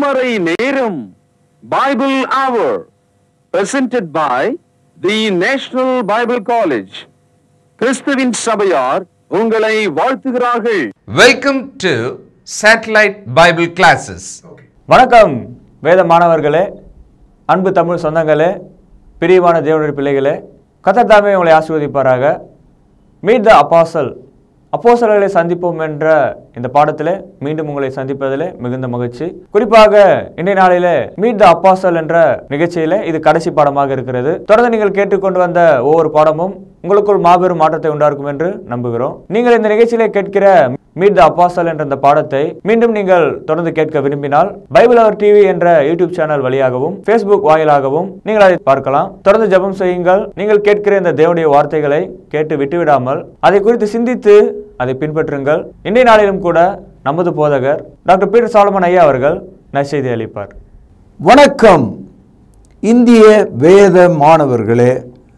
திருமறை நேரம் Bible Hour presented by the National Bible College. கிறிஸ்துவின் சபையார் உங்களை வாழ்த்துகிறார்கள். Welcome to Satellite Bible Classes. வணக்கம் வேத மாணவர்களே, அன்பு தமிழ் சொந்தங்களே, பிரியமான தேவனுடைய பிள்ளைகளே, கர்த்தர் தாமே உங்களை ஆசீர்வதிப்பாராக. மீட் த அப்போஸ்தலர்களை சந்திப்போம் என்ற இந்த பாடத்திலே மீண்டும் உங்களை சந்திப்பதிலே மிகுந்த மகிழ்ச்சி. குறிப்பாக இன்றைய நாளிலே மீட் த அப்போஸ்தலர் என்ற நிகழ்ச்சியிலே இது கடைசி பாடமாக இருக்கிறது. தொடர்ந்து நீங்கள் கேட்டுக்கொண்டு வந்த ஒவ்வொரு பாடமும் உங்களுக்குள் மாபெரும் மாற்றத்தை உண்டாக்கும் என்று நம்புகிறோம். நீங்கள் இந்த நிகழ்ச்சியிலே கேட்கிற மீட் த அப்போஸ்தலர் என்ற இந்த பாடத்தை மீண்டும் நீங்கள் தொடர்ந்து கேட்க விரும்பினால் பைபிள் அவர் டிவி என்ற யூடியூப் சேனல் வழியாகவும் Facebook வாயிலாகவும் நீங்கள் அதை பார்க்கலாம். தொடர்ந்து ஜெபம் செய்யுங்கள். நீங்கள் கேட்கிற இந்த தேவனுடைய வார்த்தைகளை கேட்டு விட்டுவிடாமல் அதை குறித்து சிந்தித்து அதை பின்பற்றுங்கள். இன்றைய நாளிலும் கூட நமது போதகர் டாக்டர் பீட்டர் சாலமன் ஐயா அவர்கள் நற்செய்தி அளிப்பார். வணக்கம் இந்திய வேத மாணவர்களே,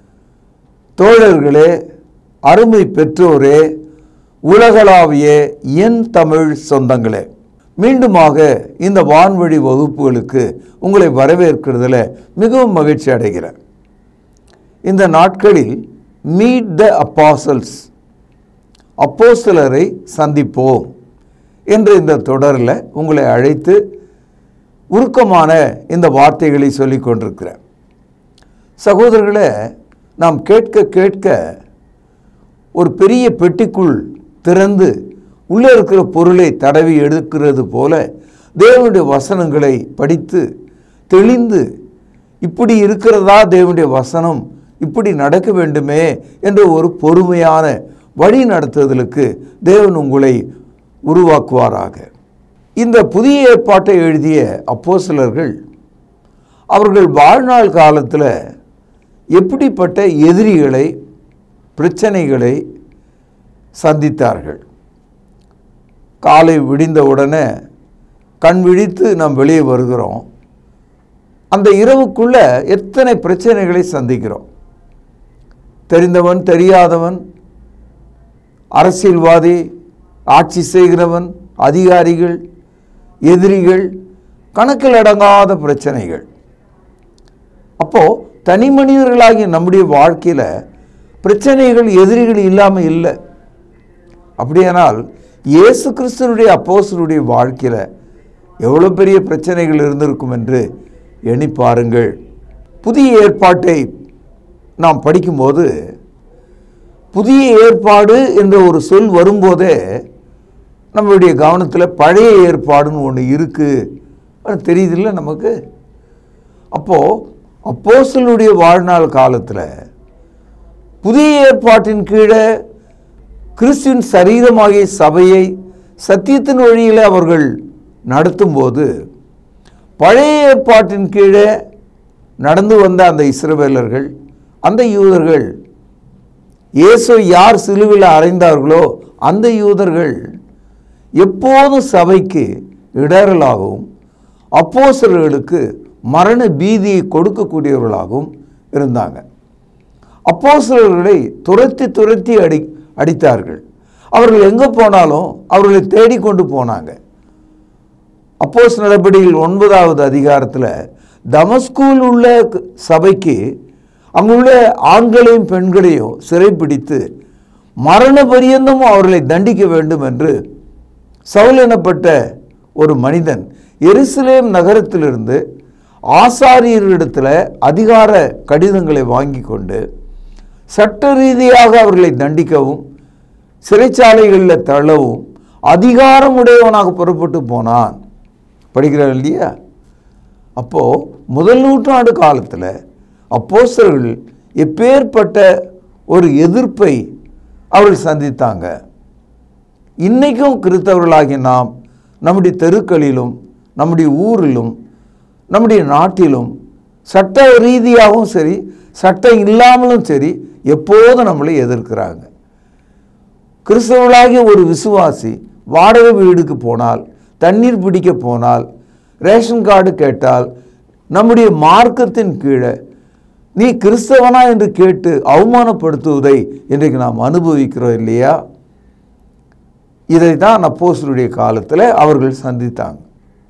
தோழர்களே, அருமை பெற்றோரே, உலகளாவிய என் தமிழ் சொந்தங்களே, மீண்டுமாக இந்த வான்வழி வகுப்புகளுக்கு உங்களை வரவேற்கிறதுல மிகவும் மகிழ்ச்சி அடைகிறேன். இந்த நாட்களில் மீட் த அப்போஸ்தலர்ஸ், அப்போஸ்தலரை சந்திப்போம் என்ற இந்த தொடரில் உங்களை அழைத்து உருக்கமான இந்த வார்த்தைகளை சொல்லிக் கொண்டிருக்கிறேன். சகோதரர்களே, நாம் கேட்க கேட்க ஒரு பெரிய பெட்டிக்குள் திறந்து உள்ளே இருக்கிற பொருளை தடவி எடுக்கிறது போல தேவனுடைய வசனங்களை படித்து தெளிந்து, இப்படி இருக்கிறதா தேவனுடைய வசனம், இப்படி நடக்க வேண்டுமே என்ற ஒரு பொறுமையான வழி நடத்துதலுக்கு தேவன் உங்களை உருவாக்குவாராக. இந்த புதிய ஏற்பாட்டை எழுதிய அப்போஸ்தலர்கள் அவர்கள் வாழ்நாள் காலத்தில் எப்படிப்பட்ட எதிரிகளை, பிரச்சனைகளை சந்தித்தார்கள். காலை விடிந்தவுடனே கண் விழித்து நாம் வெளியே வருகிறோம். அந்த இரவுக்குள்ள எத்தனை பிரச்சனைகளை சந்திக்கிறோம். தெரிந்தவன், தெரியாதவன், அரசியல்வாதி, ஆட்சி செய்கிறவன், அதிகாரிகள், எதிரிகள், கணக்கில் அடங்காத பிரச்சனைகள். அப்போ தனி மனிதர்களாகிய நம்முடைய வாழ்க்கையில் பிரச்சனைகள், எதிரிகள் இல்லாமல் இல்லை. அப்படியானால் இயேசு கிறிஸ்துனுடைய அப்போஸ்தலருடைய வாழ்க்கையில் எவ்வளோ பெரிய பிரச்சனைகள் இருந்திருக்கும் என்று எண்ணி பாருங்கள். புதிய ஏற்பாட்டை நாம் படிக்கும்போது புதிய ஏற்பாடு என்ற ஒரு சொல் வரும்போதே நம்மளுடைய கவனத்தில் பழைய ஏற்பாடுன்னு ஒன்று இருக்குது தெரியுதில்ல நமக்கு. அப்போது அப்போஸ்தலருடைய வாழ்நாள் காலத்தில் புதிய ஏற்பாட்டின் கீழே கிறிஸ்துவின் சரீரமாகிய சபையை சத்தியத்தின் வழியில் அவர்கள் நடத்தும்போது, பழைய ஏற்பாட்டின் கீழே நடந்து வந்த அந்த இஸ்ரவேலர்கள், அந்த யூதர்கள், இயேசு யார் சிலுவையில் அறைந்தார்களோ அந்த யூதர்கள் எப்போதும் சபைக்கு இடரலாகவும் அப்போஸ்தலர்களுக்கு மரண பீதியை கொடுக்கக்கூடியவர்களாகவும் இருந்தாங்க. அப்போஸ்தலர்களை துரத்தி அடித்தார்கள். அவர்கள் எங்கே போனாலும் அவர்களை தேடிக்கொண்டு போனாங்க. அப்போஸ்தலர் நடபடியில் 9வது அதிகாரத்தில் தமஸ்குவில் உள்ள சபைக்கு அங்குள்ள ஆண்களையும் பெண்களையும் சிறைப்பிடித்து மரண பரியந்தம் அவர்களை தண்டிக்க வேண்டும் என்று சவுல் எனப்பட்ட ஒரு மனிதன் எருசலேம் நகரத்திலிருந்து ஆசாரியர்களிடத்தில் அதிகார கடிதங்களை வாங்கி கொண்டு சட்ட ரீதியாக அவர்களை தண்டிக்கவும் சிறைச்சாலைகளில் தள்ளவும் அதிகாரமுடையவனாக புறப்பட்டு போனான். படிக்கிறார் இல்லையா? அப்போது முதல் நூற்றாண்டு காலத்தில் அப்போஸ்தலர்கள் எப்பேற்பட்ட ஒரு எதிர்ப்பை அவர்கள் சந்தித்தாங்க. இன்றைக்கும் கிறிஸ்தவர்களாகிய நாம் நம்முடைய தெருக்களிலும் நம்முடைய ஊரிலும் நம்முடைய நாட்டிலும் சட்ட ரீதியாகவும் சரி, சட்டம் இல்லாமலும் சரி, எப்போதும் நம்மளை எதிர்க்கிறாங்க. கிறிஸ்தவர்களாகிய ஒரு விசுவாசி வாடகை வீடுக்கு போனால், தண்ணீர் பிடிக்க போனால், ரேஷன் கார்டு கேட்டால், நம்முடைய மார்க்கத்தின் கீழே நீ கிறிஸ்தவனா என்று கேட்டு அவமானப்படுத்துவதை இன்றைக்கு நாம் அனுபவிக்கிறோம் இல்லையா? இதை தான் அப்போஸ்தலருடைய காலத்தில் அவர்கள் சந்தித்தாங்க.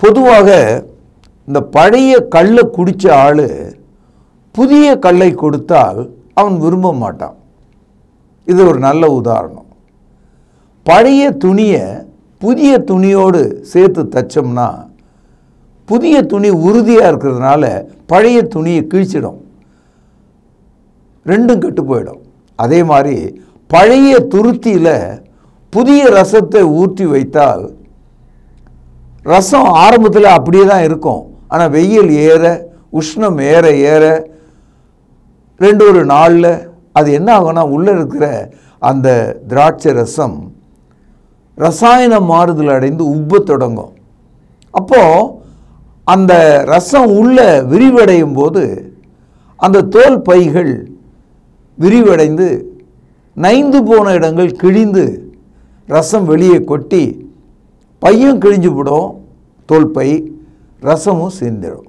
பொதுவாக இந்த பழைய கல்லை குடித்த ஆள் புதிய கல்லை கொடுத்தால் அவன் விரும்ப மாட்டான். இது ஒரு நல்ல உதாரணம். பழைய துணியை புதிய துணியோடு சேர்த்து தைச்சோம்னா புதிய துணி உறுதியாக இருக்கிறதுனால பழைய துணியை கிழிச்சிடும், ரெண்டும் கெட்டு போயிடும். அதே மாதிரி பழைய துருத்தியில் புதிய ரசத்தை ஊற்றி வைத்தால் ரசம் ஆரம்பத்தில் அப்படியே தான் இருக்கும். ஆனால் வெயில் ஏற உஷ்ணம் ஏற ஏற ஒரு நாளில் அது என்ன ஆகும்னா உள்ளே இருக்கிற அந்த திராட்சை ரசம் ரசாயன மாறுதல் அடைந்து உப்ப தொடங்கும். அப்போது அந்த ரசம் உள்ள விரிவடையும் போது அந்த தோல் பைகள் விரிவடைந்து நைந்து போன இடங்கள் கிழிந்து ரசம் வெளியே கொட்டி பையும் கிழிஞ்சு போடும், தோல் பை, ரசமும் சேர்ந்துடும்.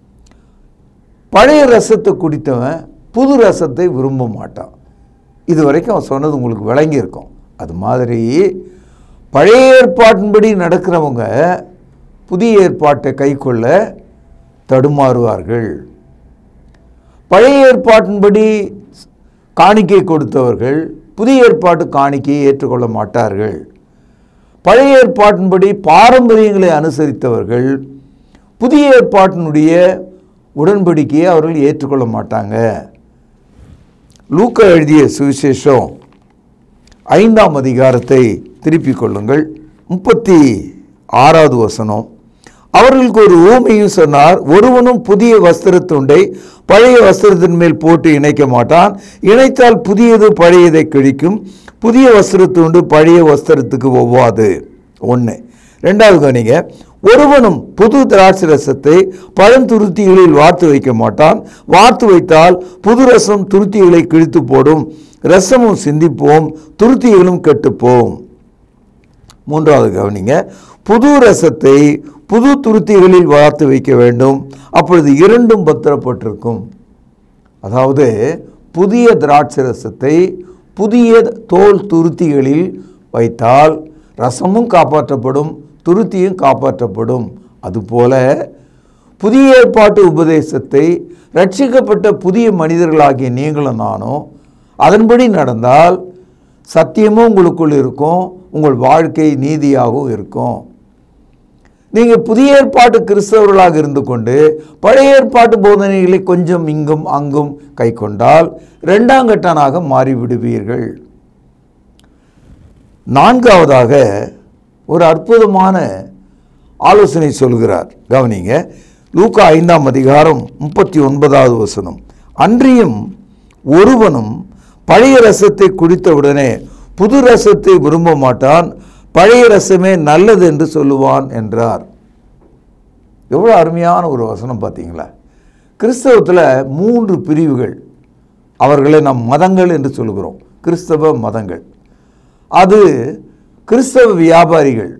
பழைய ரசத்தை குடித்தவன் புது ரசத்தை விரும்ப மாட்டான். இது வரைக்கும் அவன் சொன்னது உங்களுக்கு விளங்கியிருக்கும். அது மாதிரி பழைய ஏற்பாட்டின்படி நடக்கிறவங்க புதிய ஏற்பாட்டை கைக்கொள்ள தடுமாறுவார்கள். பழைய ஏற்பாட்டின்படி காணிக்கை கொடுத்தவர்கள் புதிய ஏற்பாட்டு காணிக்கையை ஏற்றுக்கொள்ள மாட்டார்கள். பழைய ஏற்பாட்டின்படி பாரம்பரியங்களை அனுசரித்தவர்கள் புதிய ஏற்பாட்டினுடைய உடன்படிக்கையை அவர்கள் ஏற்றுக்கொள்ள மாட்டாங்க. லூக்கா எழுதிய சுவிசேஷம் 5ஆம் அதிகாரத்தை திருப்பிக் கொள்ளுங்கள். 36வது வசனம். அவர்களுக்கு ஒரு ஊமையும் சொன்னார். ஒருவனும் புதிய வஸ்திரத்துண்டை பழைய வஸ்திரத்தின் மேல் போட்டு இணைக்க மாட்டான். இணைத்தால் புதியது பழையதை கிழிக்கும். புதிய வஸ்திரத்துண்டு பழைய வஸ்திரத்துக்கு ஒவ்வாது. 1. 2வது கவனிங்க. ஒருவனும் புது திராட்சை ரசத்தை பழந்துருத்திகளில் வார்த்து வைக்க மாட்டான். வார்த்து வைத்தால் புது ரசம் துருத்திகளை கிழித்து போடும், ரசமும் சிந்திப்போம், துருத்திகளும் கெட்டுப்போம். 3வது கவனிங்க. புது ரசத்தை புது துருத்திகளில் வார்த்து வைக்க வேண்டும், அப்பொழுது இரண்டும் பத்திரப்பட்டிருக்கும். அதாவது புதிய திராட்சை ரசத்தை புதிய தோல் துருத்திகளில் வைத்தால் ரசமும் காப்பாற்றப்படும், துருத்தியும் காப்பாற்றப்படும். அதுபோல புதிய ஏற்பாட்டு உபதேசத்தை ரட்சிக்கப்பட்ட புதிய மனிதர்களாகிய நீங்களும் நானும் அதன்படி நடந்தால் சத்தியமும் உங்களுக்குள் இருக்கும், உங்கள் வாழ்க்கை நீதியாகவும் இருக்கும். நீங்கள் புதிய ஏற்பாட்டு கிறிஸ்தவர்களாக இருந்து கொண்டு பழைய ஏற்பாட்டு போதனைகளை கொஞ்சம் இங்கும் அங்கும் கை கொண்டால் இரண்டாங்கட்டனாக மாறிவிடுவீர்கள். 4வதாக ஒரு அற்புதமான ஆலோசனை சொல்கிறார், கவனிங்க. லூக்கா 5ஆம் அதிகாரம் 39வது வசனம். அன்றியும் ஒருவனும் பழைய ரசத்தை குடித்தவுடனே புது ரசத்தை விரும்ப மாட்டான், பழைய ரசமே நல்லது என்று சொல்லுவான் என்றார். எவ்வளோ அருமையான ஒரு வசனம் பார்த்தீங்களா? கிறிஸ்தவத்தில் 3 பிரிவுகள், அவர்களை நாம் மதங்கள் என்று சொல்கிறோம். கிறிஸ்தவ மதங்கள், அது கிறிஸ்தவ வியாபாரிகள்,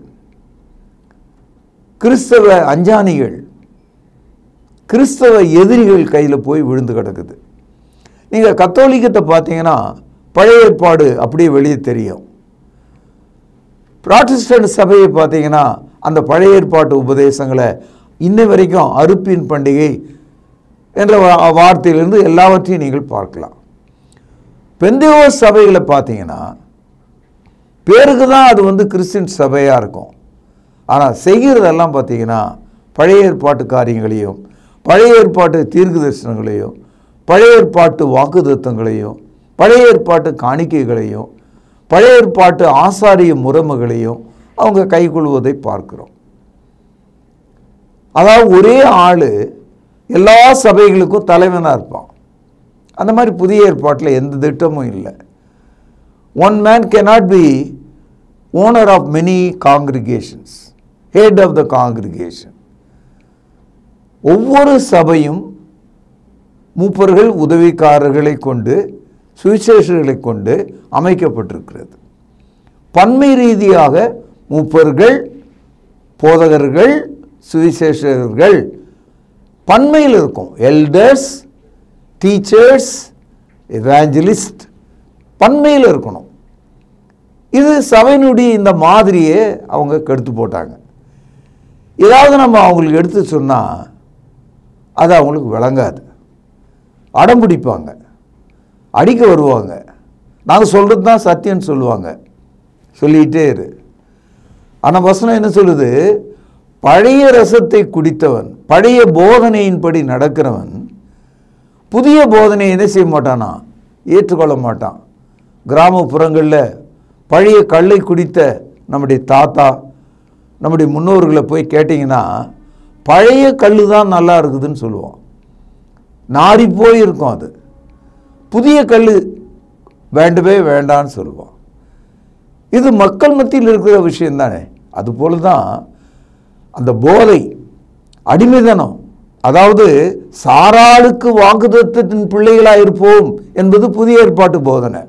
கிறிஸ்தவ அஞ்ஞானிகள், கிறிஸ்தவ எதிரிகள் கையில் போய் விழுந்து கிடக்குது. நீங்கள் கத்தோலிக்கத்தை பார்த்தீங்கன்னா பழைய ஏற்பாடு அப்படியே வெளியே தெரியும். புராட்டஸ்டன்ட் சபையை பார்த்தீங்கன்னா அந்த பழைய ஏற்பாட்டு உபதேசங்களை இன்ன வரைக்கும் அறுப்பின் பண்டிகை என்ற வார்த்தையிலிருந்து எல்லாவற்றையும் நீங்கள் பார்க்கலாம். பெந்தேகோஸ்து சபைகளை பார்த்தீங்கன்னா பேருக்கு தான் அது கிறிஸ்டின் சபையாக இருக்கும், ஆனால் செய்கிறதெல்லாம் பார்த்தீங்கன்னா பழைய ஏற்பாட்டு காரியங்களையும் பழைய ஏற்பாட்டு தீர்க்க தரிசனங்களையும் பழைய ஏற்பாட்டு வாக்குத்தத்தங்களையும் பழைய ஏற்பாட்டு காணிக்கைகளையும் பழைய ஏற்பாட்டு ஆசாரிய முறைமைகளையும் அவங்க கைக்கொள்வதை பார்க்கிறோம். அதாவது ஒரே ஆள் எல்லா சபைகளுக்கும் தலைவனாக இருப்பான். அந்த மாதிரி புதிய ஏற்பாட்டில் எந்த திட்டமும் இல்லை. One man cannot be owner of many congregations, head of the congregation. ஒவ்வொரு சபையும் மூப்பர்கள் உதவிக்காரர்களை கொண்டு சுவிசேஷர்களை கொண்டு அமைக்கப்பட்டிருக்கிறது. பன்மை ரீதியாக மூப்பர்கள், போதகர்கள், சுவிசேஷகர்கள் பன்மையில் இருக்கும். எல்டர்ஸ், டீச்சர்ஸ், எவாஞ்சலிஸ்ட் பன்மையில் இருக்கணும். இது சபையினுடைய இந்த மாதிரியே அவங்க கெடுத்து போட்டாங்க. ஏதாவது நம்ம அவங்களுக்கு எடுத்து சொன்னால் அது அவங்களுக்கு விளங்காது, அடம் பிடிப்பாங்க, அடிக்க வருவாங்க. நாங்கள் சொல்கிறது தான் சத்தியம்னு சொல்லுவாங்க. சொல்லிகிட்டே இரு. ஆனால் வசனம் என்ன சொல்லுது? பழைய ரசத்தை குடித்தவன், பழைய போதனையின்படி நடக்கிறவன் புதிய போதனையை என்ன செய்ய மாட்டானா? ஏற்றுக்கொள்ள மாட்டான். கிராமப்புறங்களில் பழைய கல்லை குடித்த நம்முடைய தாத்தா, நம்முடைய முன்னோர்களை போய் கேட்டிங்கன்னா பழைய கல் தான் நல்லா இருக்குதுன்னு சொல்லுவான். நாரி போய் இருக்கும் அது. புதிய கல் வேண்டவே வேண்டான்னு சொல்லுவான். இது மக்கள் மத்தியில் இருக்கிற விஷயம் தானே. அதுபோல தான் அந்த போதை, அடிமைதனம், அதாவது சாராளுக்கு வாக்குத்தத்தத்தின் பிள்ளைகளாக இருப்போம் என்பது புதிய ஏற்பாட்டு போதனை.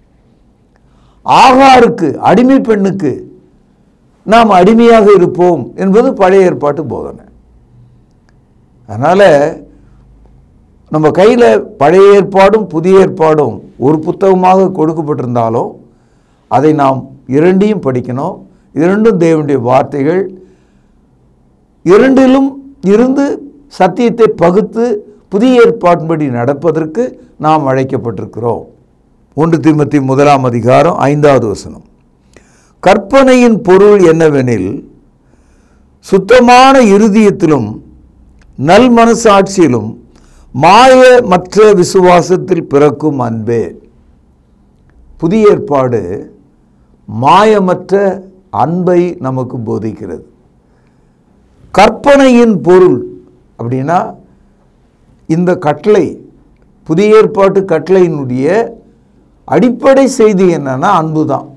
ஆகாருக்கு, அடிமை பெண்ணுக்கு நாம் அடிமையாக இருப்போம் என்பது பழைய ஏற்பாட்டு போதனை. அதனால் நம்ம கையில் பழைய ஏற்பாடும் புதிய ஏற்பாடும் ஒரு புத்தகமாக கொடுக்கப்பட்டிருந்தாலும் அதை நாம் இரண்டையும் படிக்கணும். இரண்டும் தேவனுடைய வார்த்தைகள். இரண்டிலும் இருந்து சத்தியத்தை பகுத்து புதிய ஏற்பாட்டின்படி நடப்பதற்கு நாம் அழைக்கப்பட்டிருக்கிறோம். 1 தீமோத்தேயு 1 அதிகாரம் 5வது வசனம். கற்பனையின் பொருள் என்னவெனில், சுத்தமான இருதயத்திலும் நல் மனசாட்சியிலும் மாயமற்ற விசுவாசத்தில் பிறக்கும் அன்பே. புதிய ஏற்பாடு மாயமற்ற அன்பை நமக்கு போதிக்கிறது. கற்பனையின் பொருள் அப்படின்னா இந்த கட்டளை, புதிய ஏற்பாட்டு கட்டளையினுடைய அடிப்படை செய்தி என்னன்னா அன்பு தான்.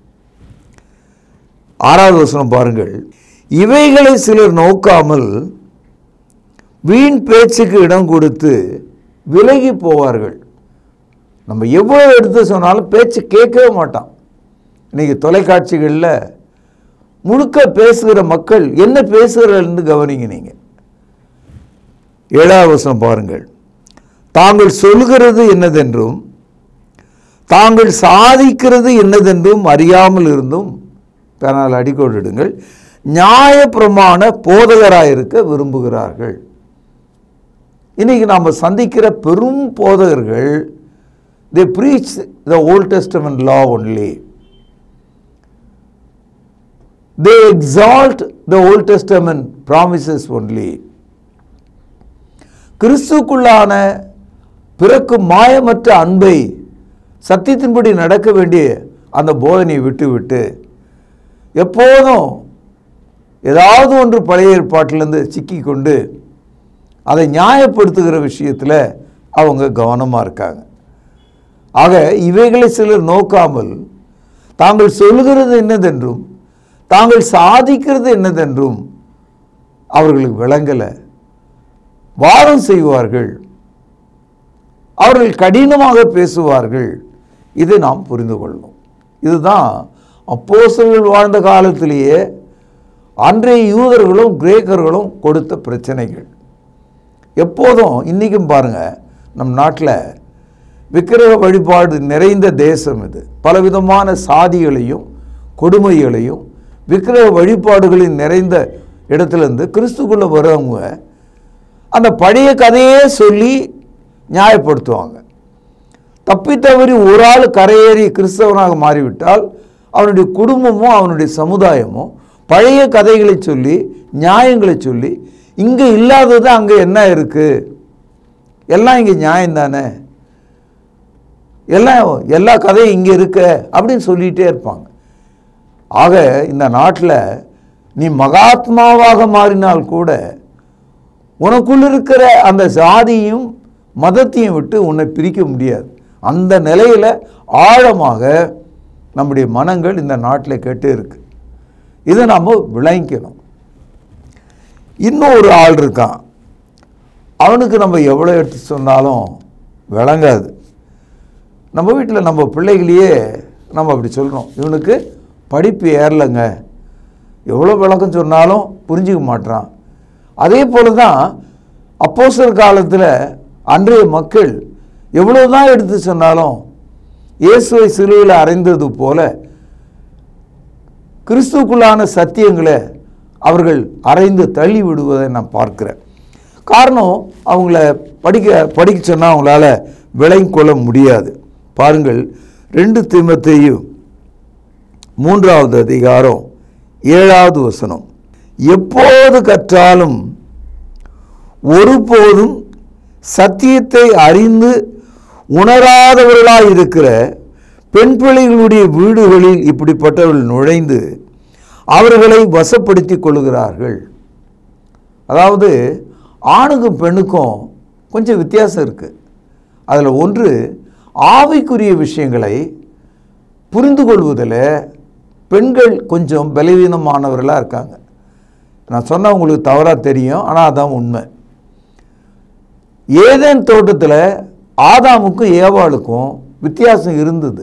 6வது வசனம் பாருங்கள். இவைகளை சிலர் நோக்காமல் வீண் பேச்சுக்கு இடம் கொடுத்து விலகி போவார்கள். நம்ம எவ்வளவு எடுத்து சொன்னாலும் பேச்சு கேட்கவே மாட்டான். இன்னைக்கு தொலைக்காட்சிகளில் முழுக்க பேசுகிற மக்கள் என்ன பேசுகிறார்கள் கவனிங்க. நீங்கள் 7வது வசனம் பாருங்கள். தாங்கள் சொல்கிறது என்னதென்றும் தாங்கள் சாதிக்கிறது என்னதென்றும் அறியாமல் இருந்தும், தன்னால் அடிக்கோடிடுங்கள், நியாய பிரமாண போதகராயிருக்க விரும்புகிறார்கள். இன்னைக்கு நாம் சந்திக்கிற பெரும் போதகர்கள், they preach the Old Testament law only. They exalt the Old Testament promises only. கிறிஸ்துக்குள்ளான பிறக்கும் மாயமற்ற அன்பை, சத்தியத்தின்படி நடக்க வேண்டிய அந்த போதனையை விட்டுவிட்டு எப்போதும் ஏதாவது ஒன்று பழைய ஏற்பாட்டிலேருந்து சிக்கிக்கொண்டு அதை நியாயப்படுத்துகிற விஷயத்தில் அவங்க கவனமாக இருக்காங்க. ஆக இவைகளை சிலர் நோக்காமல் தாங்கள் சொல்கிறது என்னதென்றும் தாங்கள் சாதிக்கிறது என்னதென்றும் அவர்களுக்கு விளங்கலை, வாதம் செய்வார்கள், அவர்கள் கடினமாக பேசுவார்கள். இதை நாம் புரிந்து கொள்ளணும். இதுதான் அப்போஸ்தலர்கள் வாழ்ந்த காலத்திலேயே அன்றைய யூதர்களும் கிரேக்கர்களும் கொடுத்த பிரச்சனைகள். எப்போதும் இன்றைக்கும் பாருங்கள், நம் நாட்டில் விக்கிரக வழிபாடு நிறைந்த தேசம் இது. பலவிதமான சாதிகளையும் கொடுமைகளையும் விக்கிரக வழிபாடுகளின் நிறைந்த இடத்துலேருந்து கிறிஸ்துக்குள்ளே வரவங்க அந்த பழைய கதையே சொல்லி நியாயப்படுத்துவாங்க. தப்பி தவறி ஒரு ஆள் கரையேறி கிறிஸ்தவனாக மாறிவிட்டால் அவனுடைய குடும்பமும் அவனுடைய சமுதாயமும் பழைய கதைகளை சொல்லி நியாயங்களை சொல்லி, இங்கே இல்லாதது அங்கே என்ன இருக்குது, எல்லாம் இங்கே நியாயம்தானே, எல்லா கதையும் இங்கே இருக்க அப்படின்னு சொல்லிகிட்டே இருப்பாங்க. ஆக இந்த நாட்டில் நீ மகாத்மாவாக மாறினால் கூட உனக்குள்ள இருக்கிற அந்த சாதியும் மதத்தையும் விட்டு உன்னை பிரிக்க முடியாது. அந்த நிலையில் ஆழமாக நம்முடைய மனங்கள் இந்த நாட்டில் கெட்டு இருக்கு. இதை நாம் விளங்கிக்கணும். இன்னும் ஒரு ஆள் இருக்கான், அவனுக்கு நம்ம எவ்வளோ எடுத்து சொன்னாலும் விளங்காது. நம்ம வீட்டில் நம்ம பிள்ளைகளையே நம்ம அப்படி சொல்கிறோம், இவனுக்கு படிப்பு ஏறலைங்க, எவ்வளோ விளக்கம் சொன்னாலும் புரிஞ்சிக்க மாட்டான். அதே போல தான் அப்போஸ்தலர் காலத்தில் அன்றைய மக்கள் எவ்வளோ தான் எடுத்து சொன்னாலும் இயேசுவை சிலுவையில் அறைந்தது போல கிறிஸ்துக்குள்ளான சத்தியங்களை அவர்கள் அரைந்து தள்ளி விடுவதை நான் பார்க்கிறேன். காரணம், அவங்கள படிக்க சொன்னால் அவங்களால விளங்கிக் கொள்ள முடியாது. பாருங்கள், 2 தீமோத்தேயு 3வது அதிகாரம் 7வது வசனம். எப்போது கற்றாலும் ஒருபோதும் சத்தியத்தை அறிந்து உணராதவர்களாய் இருக்கிற பெண் பிள்ளைகளுடைய வீடுகளில் இப்படிப்பட்டவர்கள் நுழைந்து அவர்களை வசப்படுத்திக் கொள்கிறார்கள். அதாவது ஆணுக்கும் பெண்ணுக்கும் கொஞ்சம் வித்தியாசம் இருக்குது. அதில் ஒன்று, ஆவிக்குரிய விஷயங்களை புரிந்து கொள்வதில் பெண்கள் கொஞ்சம் பலவீனமானவர்களாக இருக்காங்க. நான் சொன்னால் உங்களுக்கு தவறாக தெரியும், ஆனால் அதான் உண்மை. ஏதேன் தோட்டத்தில் ஆதாமுக்கும் ஏவாளுக்கும் வித்தியாசம் இருந்தது.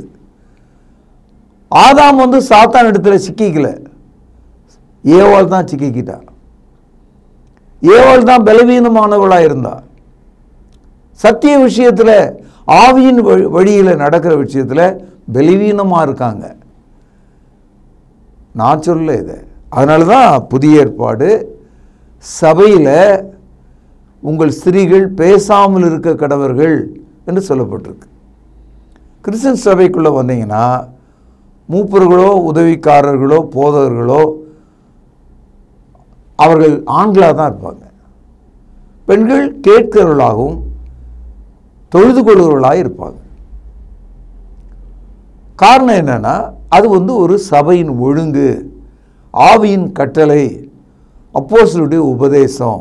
ஆதாம் சாத்தான் இடத்துல சிக்கிக்கல, ஏவாள் தான் சிக்கிக்கிட்டா. ஏவாள் தான் பலவீனமானவளாக இருந்தா. சத்திய விஷயத்தில், ஆவியின் வழியில் நடக்கிற விஷயத்தில் பலவீனமாக இருக்காங்க. நான் சொல்ல இதை. அதனால தான் புதிய ஏற்பாடு சபையில் உங்கள் ஸ்திரீகள் பேசாமல் இருக்க கடவர்கள் என்று சொல்லப்பட்டிருக்கு. கிறிஸ்தன் சபைக்குள்ளே வந்தீங்கன்னா மூப்பர்களோ உதவிக்காரர்களோ போதகர்களோ அவர்கள் ஆண்களாக தான் இருப்பாங்க. பெண்கள் கேட்கிறவர்களாகவும் தொழுது கொள்கிறவர்களாக இருப்பாங்க. காரணம் என்னன்னா, அது ஒரு சபையின் ஒழுங்கு, ஆவியின் கட்டளை, அப்போஸ்தலருடைய உபதேசம்.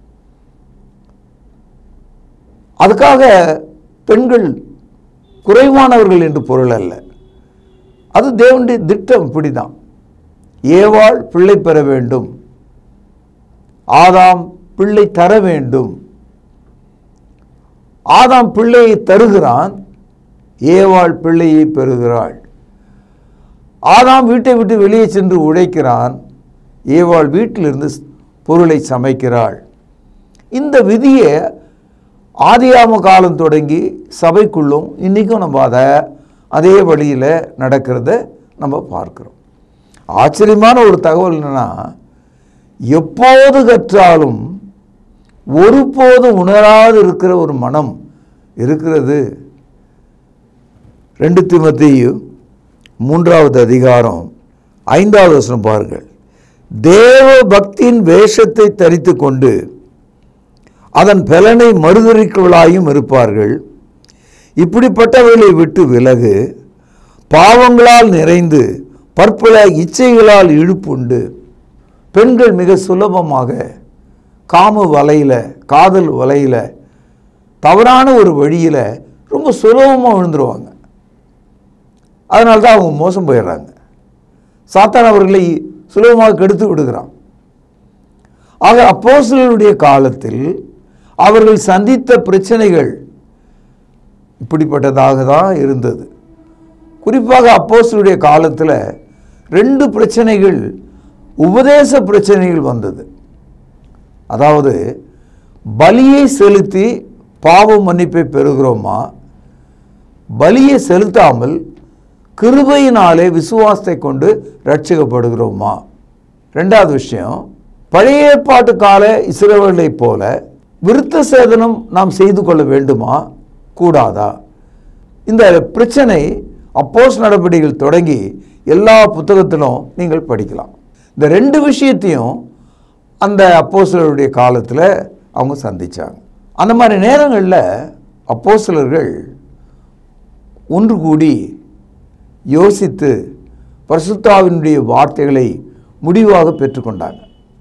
அதுக்காக பெண்கள் குறைவானவர்கள் என்று பொருள் அல்ல. அது தேவனுடைய திட்டம். இப்படிதான் ஏவாள் பிள்ளை பெற வேண்டும், ஆதாம் பிள்ளை தர வேண்டும். ஆதாம் பிள்ளையை தருகிறான், ஏவாள் பிள்ளையை பெறுகிறாள். ஆதாம் வீட்டை விட்டு வெளியே சென்று உழைக்கிறான், ஏவாள் வீட்டிலிருந்து பொருளை சமைக்கிறாள். இந்த விதியை ஆதியாம காலம் தொடங்கி சபைக்குள்ளும் இன்றைக்கும் நம்ம அதே வழியில் நடக்கிறத நம்ம பார்க்கிறோம். ஆச்சரியமான ஒரு தகவல் என்னன்னா, எப்போது கற்றாலும் ஒருபோதும் உணராது இருக்கிற ஒரு மனம் இருக்கிறது. 2 தீமோத்தேயு 3வது அதிகாரம் 5வது வசனம் பாருங்கள். தேவ பக்தியின் வேஷத்தை தரித்து கொண்டு அதன் பலனை மறுதலிக்கிறவர்களாயும் இருப்பார்கள். இப்படிப்பட்டவர்களை விட்டு விலகு. பாவங்களால் நிறைந்து பற்பல இச்சைகளால் இழுப்புண்டு. பெண்கள் மிக சுலபமாக காம வலையில், காதல் வலையில், தவறான ஒரு வழியில் ரொம்ப சுலபமாக விழுந்துருவாங்க. அதனால தான் அவங்க மோசம் போயிடுறாங்க. சாத்தான் அவர்களை சுலபமாக கெடுத்து விடுகிறான். ஆக அப்போஸ்தலருடைய காலத்தில் அவர்கள் சந்தித்த பிரச்சனைகள் இப்படிப்பட்டதாக தான் இருந்தது. குறிப்பாக அப்போஸ்தலருடைய காலத்தில் 2 பிரச்சனைகள், உபதேச பிரச்சனைகள் வந்தது. அதாவது, பலியை செலுத்தி பாவ மன்னிப்பை பெறுகிறோமா, பலியை செலுத்தாமல் கிருபையினாலே விசுவாசத்தை கொண்டு ரட்சிக்கப்படுகிறோமா. 2வது விஷயம், பழைய ஏற்பாட்டு கால இஸ்ரவேலை போல விருத்த சேதனம் நாம் செய்து கொள்ள வேண்டுமா கூடாதா. இந்த பிரச்சனை அப்போஸ்தலர் நடவடிக்கைகள் தொடங்கி எல்லா புத்தகத்திலும் நீங்கள் படிக்கலாம். இந்த 2 விஷயத்தையும் அந்த அப்போஸ்தலருடைய காலத்தில் அவங்க சந்திச்சாங்க. அந்த மாதிரி நேரங்களில் அப்போஸ்தலர்கள் ஒன்று கூடி யோசித்து பரிசுத்தாவினுடைய வார்த்தைகளை முடிவாக பெற்றுக்கொண்டாங்க.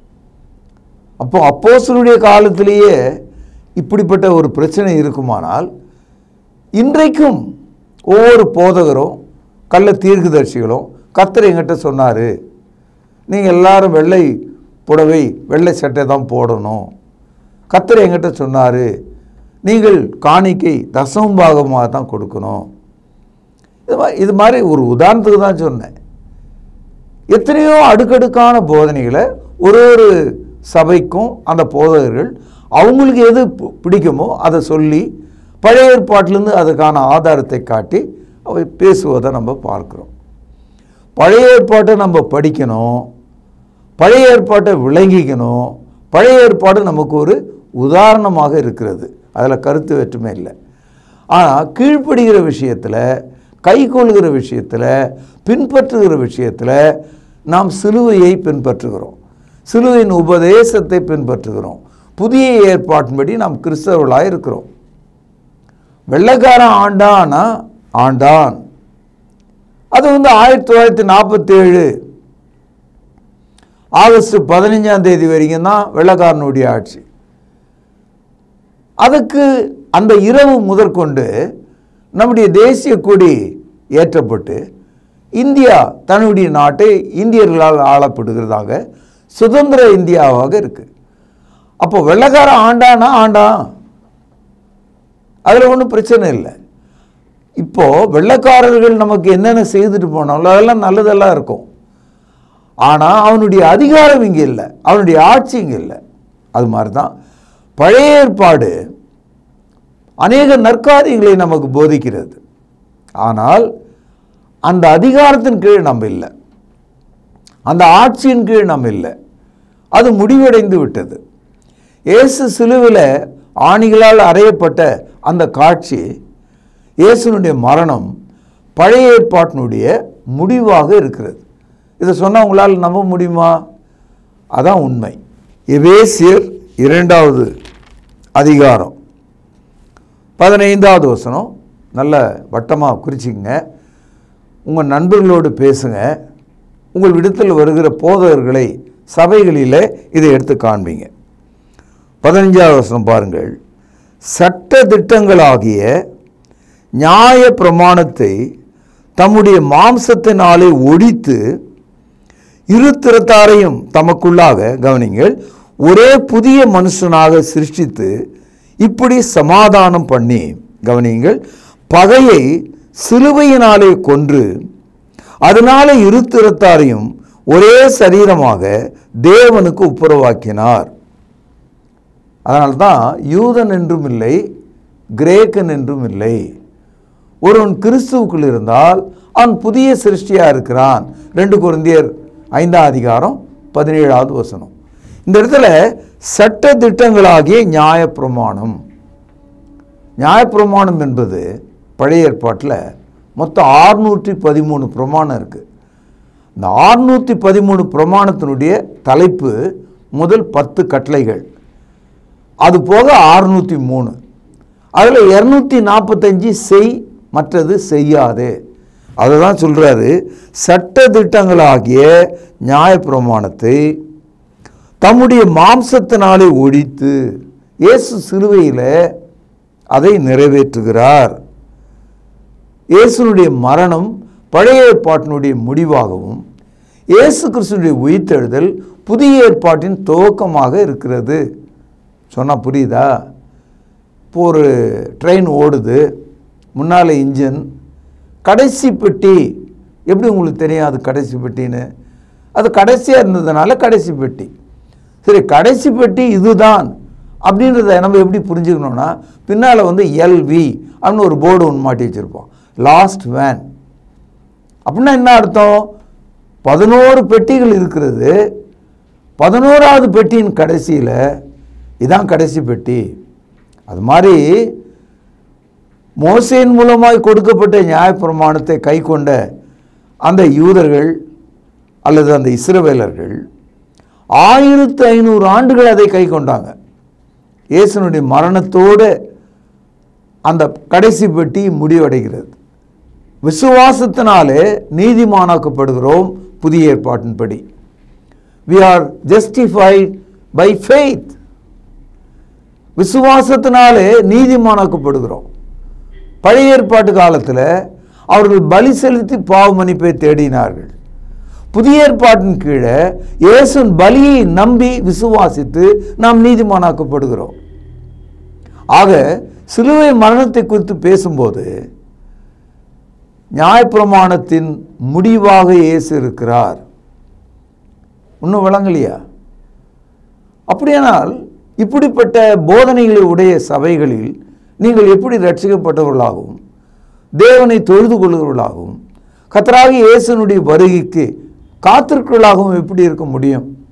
அப்போ அப்போஸ்தலருடைய காலத்திலேயே இப்படிப்பட்ட ஒரு பிரச்சனை இருக்குமானால், இன்றைக்கும் ஒவ்வொரு போதகரும் கள்ள தீர்க்கதரிசிகளும் கர்த்தர் என்கிட்ட சொன்னார், நீங்கள் எல்லாரும் வெள்ளை புடவை வெள்ளை சட்டை தான் போடணும், கர்த்தர் என்கிட்ட சொன்னார், நீங்கள் காணிக்கை தசமபாகமாக தான் கொடுக்கணும். இது மாதிரி ஒரு உதாரணத்துக்கு தான் சொன்னேன். எத்தனையோ அடுக்கடுக்கான போதனைகளை ஒரு சபைக்கும் அந்த போதகர்கள் அவங்களுக்கு எது பிடிக்குமோ அதை சொல்லி பழைய ஏற்பாட்டிலேருந்து அதுக்கான ஆதாரத்தை காட்டி அவை பேசுவதை நம்ம பார்க்குறோம். பழைய ஏற்பாட்டை நம்ம படிக்கணும், பழைய ஏற்பாட்டை விளங்கிக்கணும். பழைய ஏற்பாடு நமக்கு ஒரு உதாரணமாக இருக்கிறது, அதில் கருத்து வேற்றுமை இல்லை. ஆனால் கீழ்ப்படுகிற விஷயத்தில், கைக்கொள்கிற விஷயத்தில், பின்பற்றுகிற விஷயத்தில் நாம் சிலுவையை பின்பற்றுகிறோம், சிலுவையின் உபதேசத்தை பின்பற்றுகிறோம். புதிய ஏற்பாட்டின்படி நாம் கிறிஸ்தவர்களாக இருக்கிறோம். வெள்ளைக்காரன் ஆண்டானா ஆண்டான், அது 1947 ஆகஸ்ட் 15 வரைக்கும் தான் வெள்ளைக்காரனுடைய ஆட்சி. அதுக்கு அந்த இரவு முதற்கொண்டு நம்முடைய தேசிய கொடி ஏற்றப்பட்டு இந்தியா தன்னுடைய நாட்டை இந்தியர்களால் ஆளப்படுகிறதாக சுதந்திர இந்தியாவாக இருக்கு. அப்போ வெள்ளைக்காரன் ஆண்டானா ஆண்டான், அதில் ஒன்றும் பிரச்சனை இல்லை. இப்போ வெள்ளைக்காரர்கள் நமக்கு என்னென்ன செய்துட்டு போனாலும் அதெல்லாம் நல்லதெல்லாம் இருக்கும். ஆனால் அவனுடைய அதிகாரம் இங்கே இல்லை, அவனுடைய ஆட்சி இங்கே இல்லை. அது மாதிரி தான் பழைய ஏற்பாடு அநேக நற்காரியங்களை நமக்கு போதிக்கிறது. ஆனால் அந்த அதிகாரத்தின் கீழ் நம்ம இல்லை, அந்த ஆட்சியின் கீழ் நம்ம இல்லை, அது முடிவடைந்து விட்டது. இயேசு சிலுவையில் ஆணிகளால் அறையப்பட்ட அந்த காட்சி, இயேசுனுடைய மரணம் பழைய ஏற்பாட்டினுடைய முடிவாக இருக்கிறது. இதை சொன்னால் உங்களால் நம்ப முடியுமா? அதான் உண்மை. எபேசியர் 2வது அதிகாரம் 15வது வசனம் நல்ல வட்டமாக குறிச்சிக்கங்க. உங்கள் நண்பர்களோடு பேசுங்க. உங்கள் விடத்தில் வருகிற போதகர்களை சபைகளில் இதை எடுத்து காண்பீங்க. 15வது வசனம் பாருங்கள். சட்ட திட்டங்களாகிய நியாய பிரமாணத்தை தம்முடைய மாம்சத்தினாலே ஒழித்து இரு திறத்தாரையும் தமக்குள்ளாக, கவனிங்கள், ஒரே புதிய மனுஷனாக சிருஷ்டித்து இப்படி சமாதானம் பண்ணி, கவனிங்கள், பகையை சிலுவையினாலே கொன்று அதனால இரு திறத்தாரையும் ஒரே சரீரமாக தேவனுக்கு ஒப்புரவாக்கினார். அதனால்தான் யூதன் என்றும் இல்லை, கிரேக்கன் என்றும் இல்லை. ஒருவன் கிறிஸ்துவுக்குள் இருந்தால் அவன் புதிய சிருஷ்டியாக இருக்கிறான். 2 கொரிந்தியர் 5ஆம் அதிகாரம் 17வது வசனம். இந்த இடத்துல சட்ட திட்டங்களாகிய நியாயப்பிரமாணம், நியாயப்பிரமாணம் என்பது பழைய ஏற்பாட்டில் மொத்தம் 613 பிரமாணம் இருக்குது. இந்த 613 பிரமாணத்தினுடைய தலைப்பு முதல் 10 கட்டளைகள், அது போக 603, அதில் 245 செய், மற்றது செய்யாதே. அதை தான் சொல்கிறாரு, சட்ட திட்டங்களாகிய நியாயப்பிரமாணத்தை தம்முடைய மாம்சத்தினாலே ஒழித்து இயேசு சிலுவையில் அதை நிறைவேற்றுகிறார். இயேசுனுடைய மரணம் பழைய ஏற்பாட்டினுடைய முடிவாகவும் இயேசு கிறிஸ்துனுடைய உயிர்த்தெழுதல் புதிய ஏற்பாட்டின் துவக்கமாக இருக்கிறது. சொன்னால் புரியுதா? இப்போ ஒரு ட்ரெயின் ஓடுது, முன்னால் இன்ஜின், கடைசி பெட்டி எப்படி உங்களுக்கு தெரியும் அது கடைசி பெட்டின்னு? அது கடைசியாக இருந்ததுனால கடைசி பெட்டி. சரி, கடைசி பெட்டி இதுதான் அப்படின்றத நம்ம எப்படி புரிஞ்சுக்கணும்னா, பின்னால் எல்வி அப்படின்னு ஒரு போர்டு ஒன்று மாட்டி வச்சுருப்போம், லாஸ்ட் வேன். அப்படின்னா என்ன அர்த்தம்? 11 பெட்டிகள் இருக்கிறது, 11வது பெட்டியின் கடைசியில் இதான் கடைசி பெட்டி. அது மாதிரி மோசேயின் மூலமாய் கொடுக்கப்பட்ட நியாயப்பிரமாணத்தை கை கொண்ட அந்த யூதர்கள் அல்லது அந்த இஸ்ரவேலர்கள் 1500 ஆண்டுகள் அதை கை கொண்டாங்க. இயேசுனுடைய மரணத்தோடு அந்த கடைசி பெட்டி முடிவடைகிறது. விசுவாசத்தினாலே நீதிமானாக்கப்படுகிறோம். புதிய ஏற்பாட்டின்படி we are justified by faith. விசுவாசத்தினாலே நீதிமானாக்கப்படுகிறோம். பழைய ஏற்பாட்டு காலத்தில் அவர்கள் பலி செலுத்தி பாவ மன்னிப்பை தேடினார்கள். புதிய ஏற்பாட்டின் கீழே இயேசுவின் பலியை நம்பி விசுவாசித்து நாம் நீதிமானாக்கப்படுகிறோம். ஆக சிலுவை மரணத்தை குறித்து பேசும்போது நியாயப்பிரமாணத்தின் முடிவாக இயேசு இருக்கிறார். இன்னும் விளங்கலையா? அப்படியானால் இப்படிப்பட்ட போதனைகளை உடைய சபைகளில் நீங்கள் எப்படி ரட்சிக்கப்பட்டவர்களாகவும் தேவனை தொழுது கொள்கிறவர்களாகவும் கர்த்தராகிய இயேசுனுடைய வருகைக்கு காத்திருக்கிறவர்களாகவும் எப்படி இருக்க முடியும்?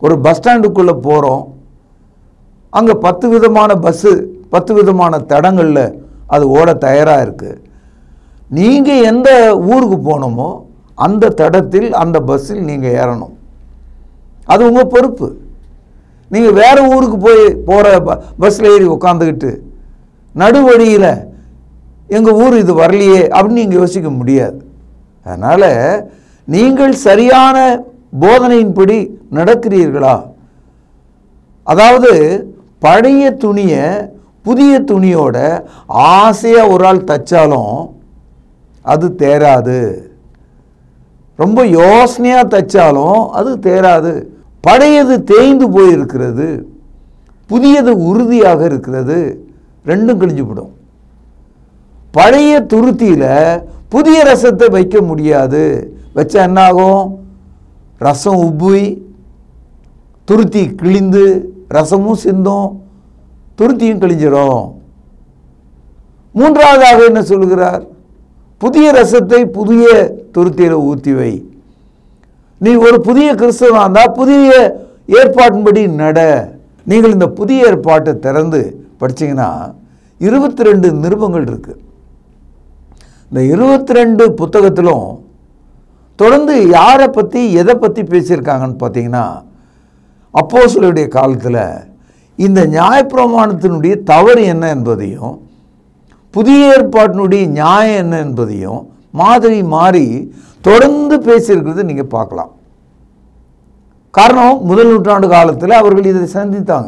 ஒரு பஸ் ஸ்டாண்டுக்குள்ளே போகிறோம், அங்கே 10 விதமான பஸ்ஸு 10 விதமான தடங்களில் அது ஓட தயாராக இருக்குது. நீங்கள் எந்த ஊருக்கு போகணுமோ அந்த தடத்தில் அந்த பஸ்ஸில் நீங்கள் ஏறணும். அது உங்கள் பொறுப்பு. நீங்கள் வேறு ஊருக்கு போகிற பஸ்ஸில் ஏறி உட்காந்துக்கிட்டு நடுவழியில் எங்கள் ஊர் இது வரலையே அப்படின்னு நீங்கள் யோசிக்க முடியாது. அதனால் நீங்கள் சரியான போதனையின்படி நடக்கிறீர்களா? அதாவது பழைய துணியை புதிய துணியோட ஆசையாக ஒரு ஆள் தைச்சாலும் அது தேராது. ரொம்ப யோசனையாக தைச்சாலும் அது தேராது. பழையது தேய்ந்து போயிருக்கிறது, புதியது உறுதியாக இருக்கிறது, ரெண்டும் கிழிஞ்சு போடும். பழைய துருத்தியில் புதிய ரசத்தை வைக்க முடியாது. வச்சா என்ன ஆகும்? ரசம் உப்பி துருத்தி கிழிந்து ரசமும் சிந்தும், துருத்தியும் கிழிஞ்சிடும். மூன்றாவதாக என்ன சொல்கிறார்? புதிய ரசத்தை புதிய துருத்தியில் ஊற்றி வை. நீ ஒரு புதிய கிறிஸ்தவனாக இருந்தால் புதிய ஏற்பாட்டின்படி நட. நீங்கள் இந்த புதிய ஏற்பாட்டை திறந்து படித்தீங்கன்னா 22 நிருபங்கள் இருக்குது. இந்த 22 புத்தகத்திலும் தொடர்ந்து யாரை பற்றி எதை பற்றி பேசியிருக்காங்கன்னு பார்த்தீங்கன்னா, அப்போஸ்தலருடைய காலத்தில் இந்த நியாயப்பிரமாணத்தினுடைய தவறு என்ன என்பதையும் புதிய ஏற்பாட்டினுடைய நியாயம் என்ன என்பதையும் மாதிரி மாறி தொடர்ந்து பேசியிருக்கிறது நீங்கள் பார்க்கலாம். காரணம், முதல் நூற்றாண்டு காலத்தில் அவர்கள் இதை சந்தித்தாங்க.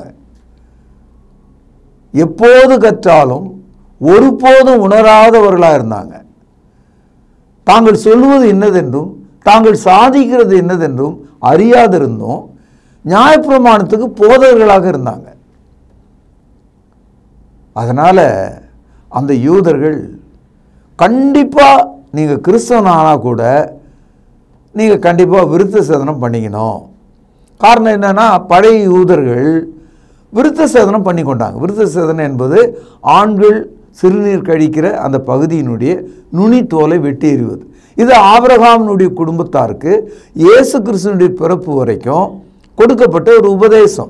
எப்போது கற்றாலும் ஒருபோதும் உணராதவர்களாக இருந்தாங்க. தாங்கள் சொல்வது என்னதென்றும் தாங்கள் சாதிக்கிறது என்னதென்றும் அறியாதிருந்தும் நியாயப்பிரமாணத்துக்கு போதகர்களாக இருந்தாங்க. அதனால் அந்த யூதர்கள் கண்டிப்பாக நீங்கள் கிறிஸ்தவனானால் கூட நீங்கள் கண்டிப்பாக விருத்த சேதனம் பண்ணிக்கணும். காரணம் என்னென்னா, பழைய யூதர்கள் விருத்த சேதனம் பண்ணி கொண்டாங்க. விருத்த சேதனம் என்பது ஆண்கள் சிறுநீர் கழிக்கிற அந்த பகுதியினுடைய நுனி தோலை வெட்டி எறிவது. இது ஆபிரகாமினுடைய குடும்பத்தாருக்கு இயேசு கிறிஸ்துவினுடைய பிறப்பு வரைக்கும் கொடுக்கப்பட்ட ஒரு உபதேசம்.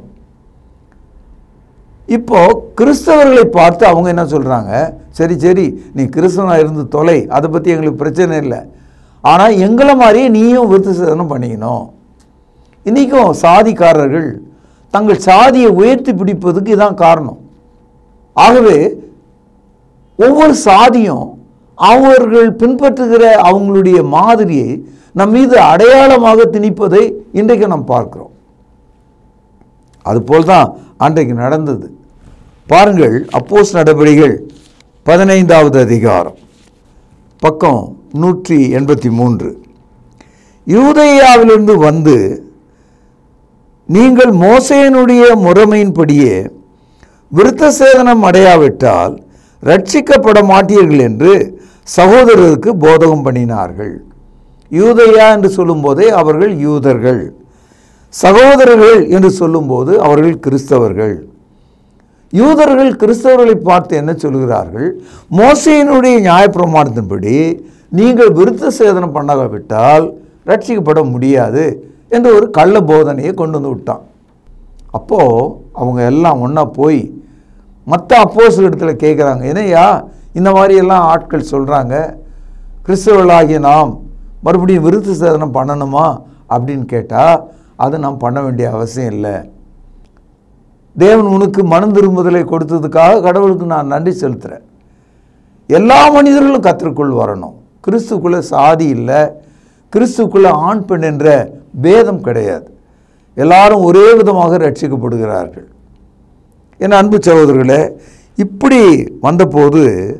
இப்போ கிறிஸ்தவர்களை பார்த்து அவங்க என்ன சொல்கிறாங்க? சரி சரி, நீ கிறிஸ்தவனாக இருந்து தொலை, அதை பற்றி எங்களுக்கு பிரச்சனை இல்லை, ஆனால் எங்களை மாதிரியே நீயும் விருத்த சேதனம் பண்ணிக்கணும். இன்றைக்கும் சாதிக்காரர்கள் தங்கள் சாதியை உயர்த்தி பிடிப்பதுக்கு இதான் காரணம். ஆகவே ஒவ்வொரு சாதியும் அவர்கள் பின்பற்றுகிற அவங்களுடைய மாதிரியை நம் மீது அடையாளமாக திணிப்பதை இன்றைக்கு நாம் பார்க்கிறோம். அதுபோல் தான் அன்றைக்கு நடந்தது. பாருங்கள், அப்போஸ்தலர் நடபடிகள் 15வது அதிகாரம் பக்கம் 183. யூதேயாவிலிருந்து வந்து நீங்கள் மோசேயினுடைய முறைமையின்படியே விருத்த சேதனம் அடையாவிட்டால் ரட்சிக்கப்பட மாட்டீர்கள் என்று சகோதரருக்கு போதகம் பண்ணினார்கள். யூதேயா என்று சொல்லும்போதே அவர்கள் யூதர்கள், சகோதரர்கள் என்று சொல்லும்போது அவர்கள் கிறிஸ்தவர்கள். யூதர்கள் கிறிஸ்தவர்களை பார்த்து என்ன சொல்கிறார்கள்? மோசேயினுடைய நியாயப்பிரமாணத்தின்படி நீங்கள் விருத்த சேதனம் பண்ணாவிட்டால் ரட்சிக்கப்பட முடியாது என்று ஒரு கள்ள போதனையை கொண்டு வந்து விட்டான். அப்போது அவங்க எல்லாம் ஒன்றா போய் மற்ற அப்போஸ்தலர் இடத்துல கேட்குறாங்க, என்னையா இந்த மாதிரியெல்லாம் ஆட்கள் சொல்கிறாங்க, கிறிஸ்தவர்களாகிய நாம் மறுபடியும் விருத்த சேதனம் பண்ணணுமா அப்படின்னு கேட்டால், அது நாம் பண்ண வேண்டிய அவசியம் இல்லை. தேவன் உனக்கு மனம் திரும்புதலை கொடுத்ததுக்காக கடவுளுக்கு நான் நன்றி செலுத்துகிறேன். எல்லா மனிதர்களும் கர்த்தருக்குள் வரணும். கிறிஸ்துக்குள்ளே சாதி இல்லை, கிறிஸ்துக்குள்ளே ஆண் பெண் என்ற பேதம் கிடையாது. எல்லாரும் ஒரே விதமாக ரட்சிக்கப்படுகிறார்கள். என் அன்பு சகோதரர்களே, இப்படி வந்தபோது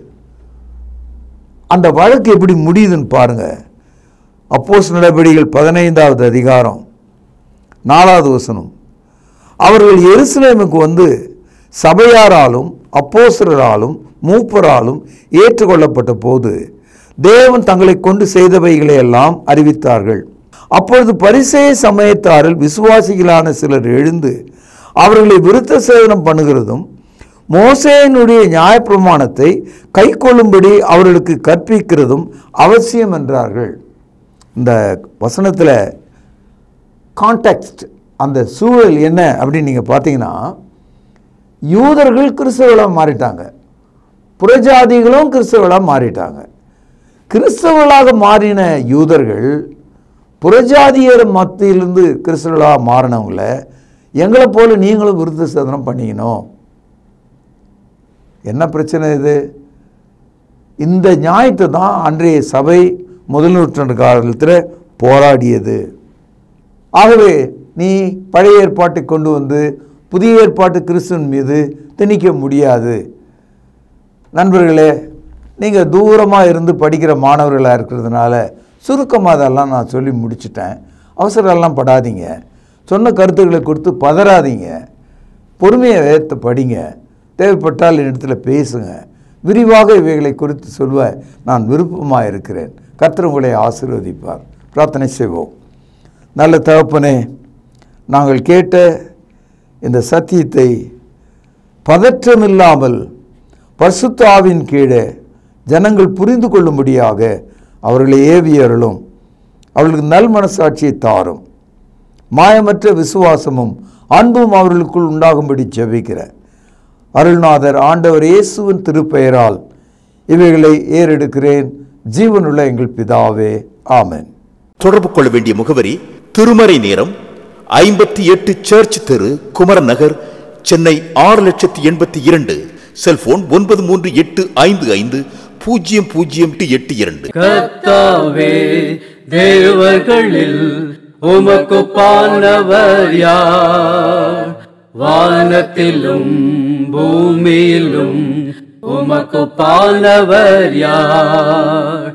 அந்த வழக்கு எப்படி முடியுதுன்னு பாருங்கள். அப்போஸ்தலர் நடபடிகள் 15வது அதிகாரம் 4வது வசனம். அவர்கள் எருசலேமுக்கு வந்து சபையாராலும் அப்போஸ்தலராலும் மூப்பராலும் ஏற்றுக்கொள்ளப்பட்ட போது தேவன் தங்களை கொண்டு செய்தவைகளை எல்லாம் அறிவித்தார்கள். அப்பொழுது பரிசேய சமயத்தாரில் விசுவாசிகளான சிலர் எழுந்து அவர்களை விருத்த சேதனம் பண்ணுகிறதும் மோசேயினுடைய நியாயப்பிரமாணத்தை கை கொள்ளும்படி அவர்களுக்கு கற்பிக்கிறதும் அவசியம் என்றார்கள். இந்த வசனத்தில் கான்டெக்ஸ்ட் அந்த சூழல் என்ன அப்படின்னு நீங்கள் பார்த்தீங்கன்னா, யூதர்கள் கிறிஸ்தவர்களாக மாறிட்டாங்க, புறஜாதிகளும் கிறிஸ்தவர்களாக மாறிட்டாங்க. கிறிஸ்தவர்களாக மாறின யூதர்கள் புறஜாதியர் மத்தியிலிருந்து கிறிஸ்தவர்களாக மாறினவங்கள எங்களை போல நீங்களும் விருத்த சேதனம் பண்ணிக்கணும். என்ன பிரச்சனை இது? இந்த நியாயத்தை தான் அன்றைய சபை முதல் நூற்றாண்டு காலத்தில் போராடியது. ஆகவே நீ பழைய ஏற்பாட்டை கொண்டு வந்து புதிய ஏற்பாட்டு கிறிஸ்துவின் மீது திணிக்க முடியாது. நண்பர்களே, நீங்கள் தூரமாக இருந்து படிக்கிற மாணவர்களாக இருக்கிறதுனால சுருக்கமாக அதெல்லாம் நான் சொல்லி முடிச்சிட்டேன். அவசரம்லாம் படாதீங்க, சொன்ன கருத்துக்களை கொடுத்து பதறாதீங்க, பொறுமையை வேர்த்து படிங்க, தேவைப்பட்டால் என்னிடத்துல பேசுங்க, விரிவாக இவைகளை குறித்து சொல்வ நான் விருப்பமாக இருக்கிறேன். கர்த்தர் உங்களை ஆசீர்வதிப்பார். பிரார்த்தனை செய்வோம். நல்ல தகப்பனே, நாங்கள் கேட்ட இந்த சத்தியத்தை பதற்றமில்லாமல் பரிசுத்த ஆவியின் கீழே ஜனங்கள் புரிந்து கொள்ளும்படியாக அவர்களை ஏவியருளும், அவர்களுக்கு நல் மனசாட்சியை தாரும், மாயமற்ற விசுவாசமும் அன்பும் அவர்களுக்குள் உண்டாகும்படி ஜெபிக்கிற அருள்நாதர் ஆண்டவர் இயேசுவின் திருப்பெயரால் இவைகளை ஏறெடுக்கிறேன். ஜீவனுள்ள எங்கள் பிதாவே, ஆமென். தொடர்பு கொள்ள வேண்டிய முகவரி: திருமறை நேரம், 58 சர்ச் தெரு, குமரன் நகர், சென்னை 6,82,000. செல்போன் 9385500882. கர்த்தாவே, தேவர்களில் உமக்குப்பானவர் யார்? வானத்திலும் பூமியிலும் உமக்குப்பானவர் யார்?